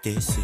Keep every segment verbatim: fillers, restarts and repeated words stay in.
T C.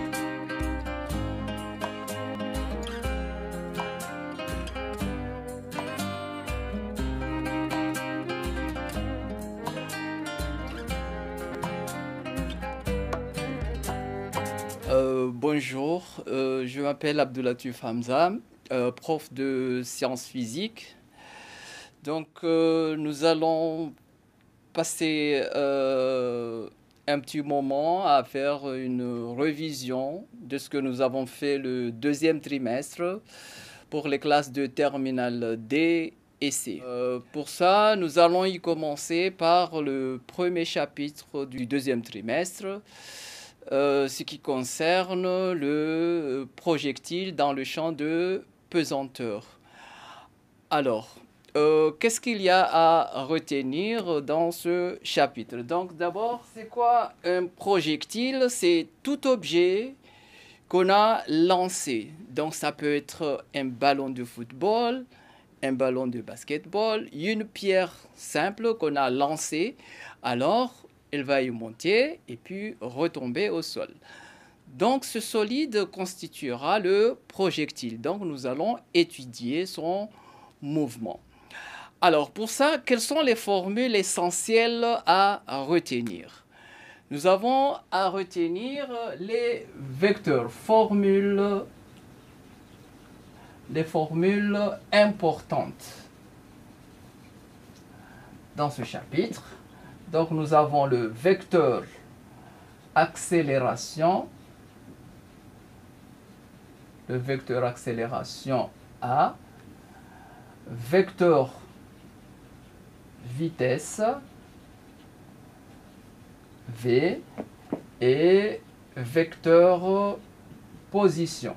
Euh, bonjour, euh, je m'appelle Abdoulatif Hamza, euh, prof de sciences physiques. Donc euh, nous allons passer euh, un petit moment à faire une révision de ce que nous avons fait le deuxième trimestre pour les classes de terminale D et C. Euh, pour ça, nous allons y commencer par le premier chapitre du deuxième trimestre. Euh, ce qui concerne le projectile dans le champ de pesanteur. Alors, euh, qu'est-ce qu'il y a à retenir dans ce chapitre? Donc d'abord, c'est quoi un projectile? C'est tout objet qu'on a lancé. Donc ça peut être un ballon de football, un ballon de basketball, une pierre simple qu'on a lancée. Alors, elle va y monter et puis retomber au sol. Donc ce solide constituera le projectile. Donc nous allons étudier son mouvement. Alors pour ça, quelles sont les formules essentielles à retenir? Nous avons à retenir les vecteurs, formules, les formules importantes dans ce chapitre. Donc nous avons le vecteur accélération, le vecteur accélération A, vecteur vitesse V et vecteur position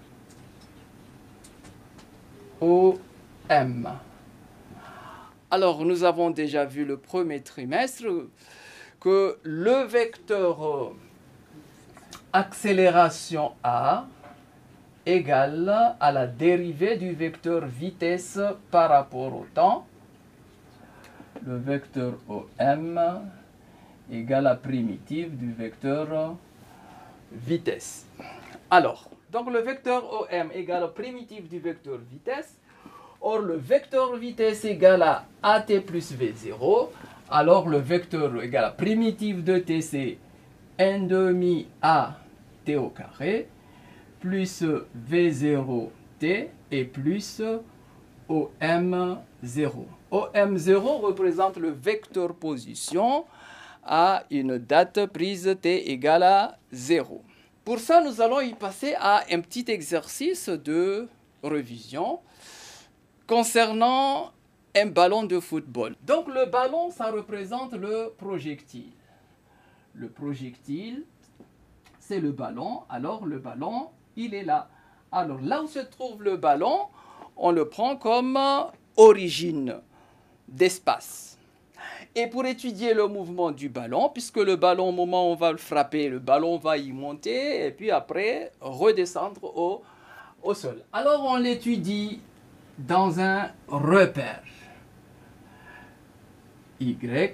O M. Alors, nous avons déjà vu le premier trimestre que le vecteur accélération A égale à la dérivée du vecteur vitesse par rapport au temps. Le vecteur O M égale à la primitive du vecteur vitesse. Alors, donc le vecteur O M égale à la primitive du vecteur vitesse. Or, le vecteur vitesse égale à A T plus V zéro. Alors, le vecteur égale à primitive de T, c'est un demi A T au carré, plus V zéro T et plus O M zéro. O M zéro représente le vecteur position à une date prise T égale à zéro. Pour ça, nous allons y passer à un petit exercice de révision concernant un ballon de football. Donc le ballon, ça représente le projectile. Le projectile, c'est le ballon. Alors le ballon, il est là. Alors là où se trouve le ballon, on le prend comme origine d'espace. Et pour étudier le mouvement du ballon, puisque le ballon, au moment où on va le frapper, le ballon va y monter et puis après redescendre au, au sol. Alors on l'étudie dans un repère. Y,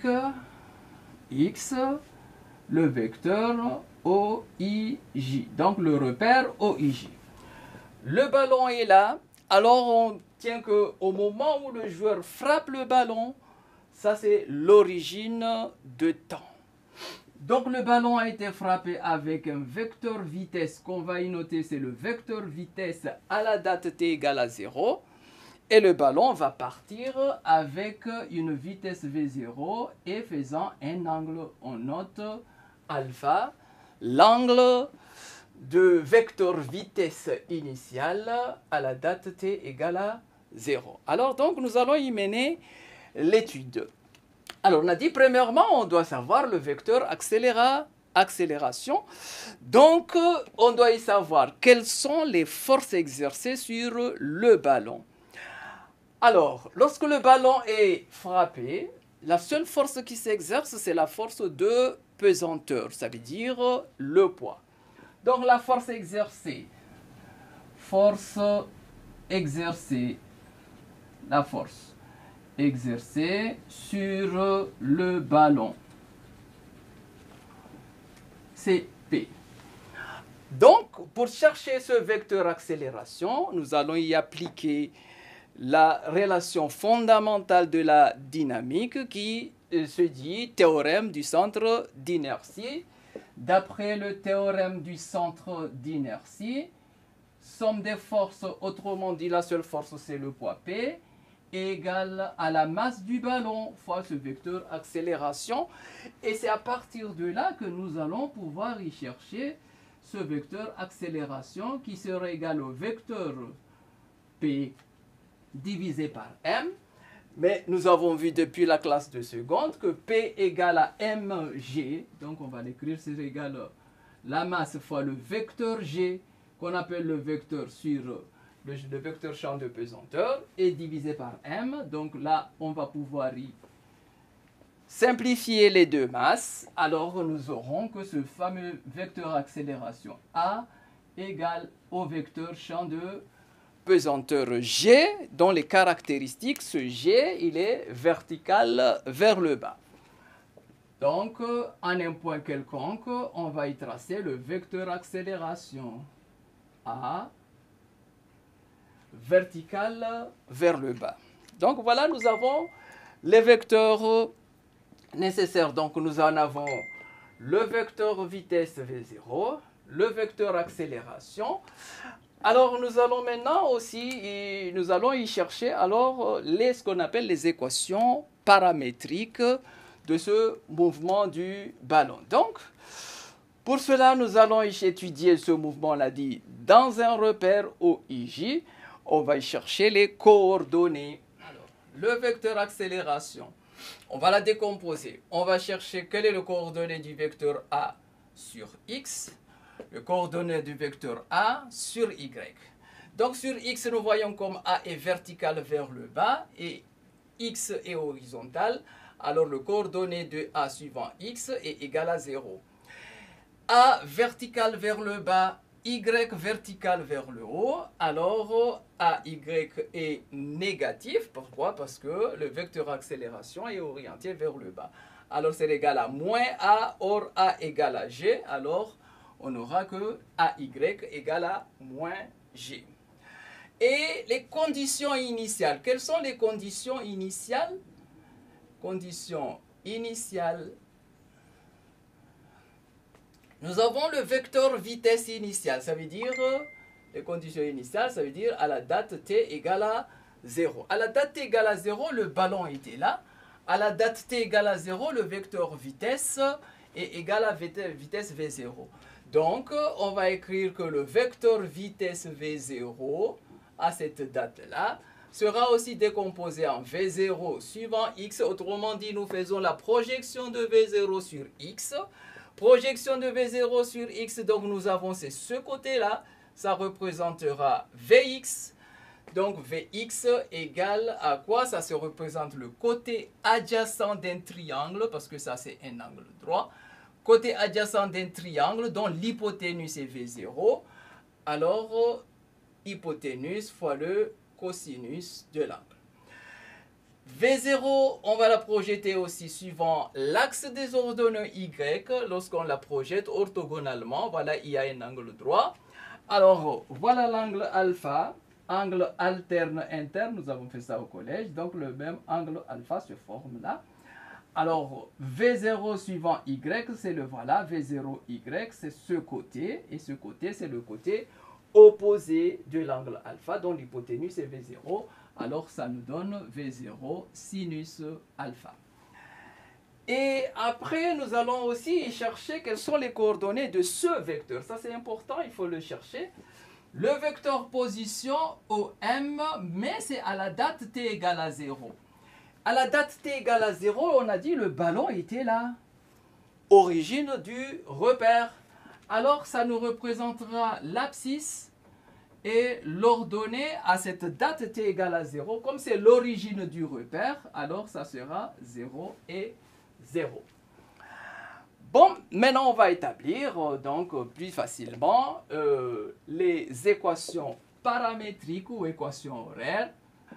X, le vecteur O I J. Donc le repère O I J. Le ballon est là. Alors on tient qu'au moment où le joueur frappe le ballon, ça c'est l'origine de temps. Donc le ballon a été frappé avec un vecteur vitesse qu'on va y noter, c'est le vecteur vitesse à la date t égale à zéro. Et le ballon va partir avec une vitesse V zéro et faisant un angle. On note alpha, l'angle de vecteur vitesse initiale à la date t égale à zéro. Alors donc nous allons y mener l'étude. Alors on a dit premièrement on doit savoir le vecteur accéléra, accélération. Donc on doit y savoir quelles sont les forces exercées sur le ballon. Alors, lorsque le ballon est frappé, la seule force qui s'exerce, c'est la force de pesanteur, ça veut dire le poids. Donc la force exercée, force exercée, la force exercée sur le ballon, c'est P. Donc, pour chercher ce vecteur accélération, nous allons y appliquer la relation fondamentale de la dynamique qui se dit théorème du centre d'inertie. D'après le théorème du centre d'inertie, somme des forces, autrement dit la seule force c'est le poids P, est égale à la masse du ballon fois ce vecteur accélération. Et c'est à partir de là que nous allons pouvoir y chercher ce vecteur accélération qui serait égal au vecteur P divisé par M. Mais nous avons vu depuis la classe de seconde que P égale à mg. Donc on va l'écrire, c'est égal à la masse fois le vecteur G, qu'on appelle le vecteur sur le, le vecteur champ de pesanteur, et divisé par M. Donc là, on va pouvoir y simplifier les deux masses. Alors nous aurons que ce fameux vecteur accélération A égale au vecteur champ de pesanteur G, dont les caractéristiques, ce G, il est vertical vers le bas. Donc, en un point quelconque, on va y tracer le vecteur accélération A, vertical vers le bas. Donc, voilà, nous avons les vecteurs nécessaires. Donc, nous en avons le vecteur vitesse V zéro, le vecteur accélération. Alors, nous allons maintenant aussi, nous allons y chercher alors les, ce qu'on appelle les équations paramétriques de ce mouvement du ballon. Donc, pour cela, nous allons y étudier ce mouvement, on l'a dit, dans un repère O I J. On va y chercher les coordonnées. Alors, le vecteur accélération, on va la décomposer. On va chercher quelle est le coordonnée du vecteur A sur X, le coordonnée du vecteur A sur Y. Donc sur X, nous voyons comme A est vertical vers le bas et X est horizontal. Alors le coordonnée de A suivant X est égal à zéro. A vertical vers le bas, Y vertical vers le haut. Alors A Y est négatif. Pourquoi? Parce que le vecteur accélération est orienté vers le bas. Alors c'est égal à moins A, or A égale à G. Alors on n'aura que A Y égale à moins G. Et les conditions initiales. Quelles sont les conditions initiales? Conditions initiales. Nous avons le vecteur vitesse initiale. Ça veut dire, les conditions initiales, ça veut dire à la date t égale à zéro. À la date t égale à zéro, le ballon était là. À la date t égale à zéro, le vecteur vitesse est égal à vitesse V zéro. Donc, on va écrire que le vecteur vitesse V zéro, à cette date-là, sera aussi décomposé en V zéro suivant X. Autrement dit, nous faisons la projection de V zéro sur X. Projection de V zéro sur X, donc nous avons c'est ce côté-là. Ça représentera V X. Donc V X égale à quoi? Ça se représente le côté adjacent d'un triangle, parce que ça c'est un angle droit. Côté adjacent d'un triangle dont l'hypoténuse est V zéro. Alors, hypoténuse fois le cosinus de l'angle. V zéro, on va la projeter aussi suivant l'axe des ordonnées Y. Lorsqu'on la projette orthogonalement, voilà, il y a un angle droit. Alors, voilà l'angle alpha, angle alterne interne, nous avons fait ça au collège. Donc, le même angle alpha se forme là. Alors, V zéro suivant Y, c'est le voilà, V zéro Y, c'est ce côté. Et ce côté, c'est le côté opposé de l'angle alpha, dont l'hypoténuse est V zéro. Alors, ça nous donne V zéro sinus alpha. Et après, nous allons aussi chercher quelles sont les coordonnées de ce vecteur. Ça, c'est important, il faut le chercher. Le vecteur position O M, mais c'est à la date t égale à zéro. À la date t égale à zéro, on a dit le ballon était là. Origine du repère. Alors, ça nous représentera l'abscisse et l'ordonnée à cette date t égale à zéro. Comme c'est l'origine du repère, alors ça sera zéro et zéro. Bon, maintenant on va établir euh, donc plus facilement euh, les équations paramétriques ou équations horaires.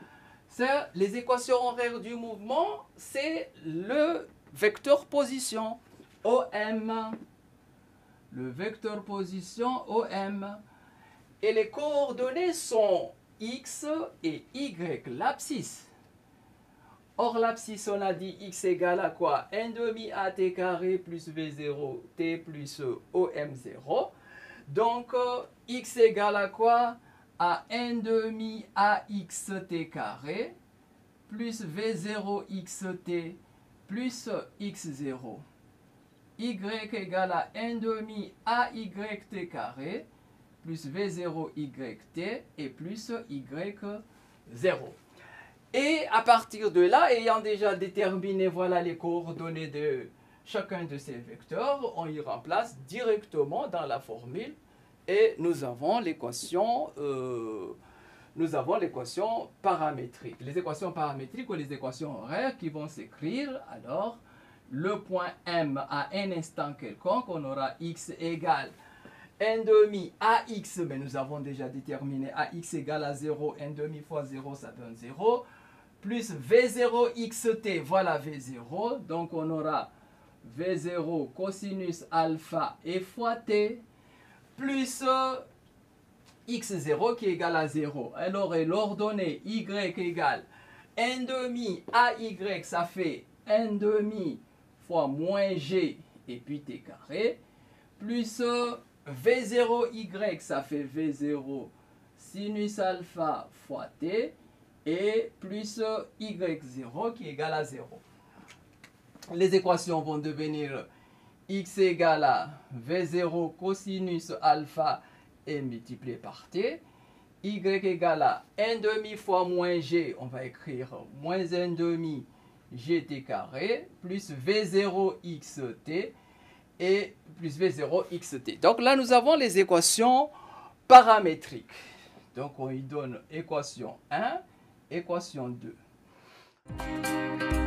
Les équations horaires du mouvement, c'est le vecteur position O M le vecteur position O M. Et les coordonnées sont X et Y, l'abscisse. Or, l'abscisse, on a dit X égale à quoi? un demi A T carré plus V zéro T plus O M zéro. Donc, euh, X égale à quoi? À un demi A X T carré plus V zéro X T plus X zéro. Y égale à un demi A Y T carré plus V zéro Y T et plus Y zéro. Et à partir de là, ayant déjà déterminé voilà, les coordonnées de chacun de ces vecteurs, on y remplace directement dans la formule et nous avons l'équation euh, nous avons l'équation paramétrique. Les équations paramétriques ou les équations horaires qui vont s'écrire alors le point M à un instant quelconque, on aura X égale un demi A X, mais nous avons déjà déterminé A X égale à zéro, un demi fois zéro, ça donne zéro, plus V zéro X T, voilà V zéro, donc on aura V zéro cosinus alpha et fois T, plus X zéro qui est égal à zéro. Alors, l'ordonnée Y égale un demi A Y, ça fait un demi fois moins G et puis T carré, plus V zéro Y, ça fait V zéro sinus alpha fois T, et plus Y zéro qui est égal à zéro. Les équations vont devenir X égale à V zéro cosinus alpha et multiplié par T, Y égale à un demi fois moins G, on va écrire moins un demi G T carré, plus V zéro X T, et plus V zéro X T. Donc là, nous avons les équations paramétriques. Donc on y donne équation un, équation deux.